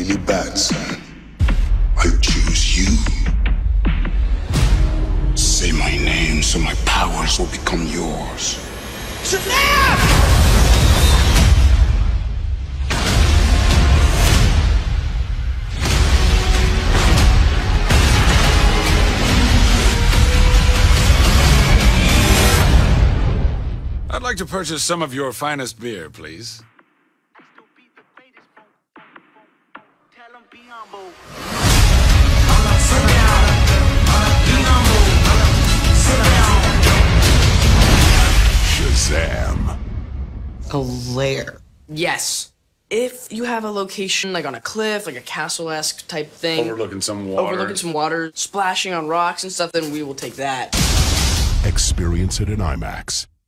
really bad, son. I choose you. Say my name so my powers will become yours. Shazam! I'd like to purchase some of your finest beer, please. Shazam. A lair. Yes. If you have a location like on a cliff, like a castle-esque type thing. Overlooking some water. Splashing on rocks and stuff, then we will take that. Experience it in IMAX.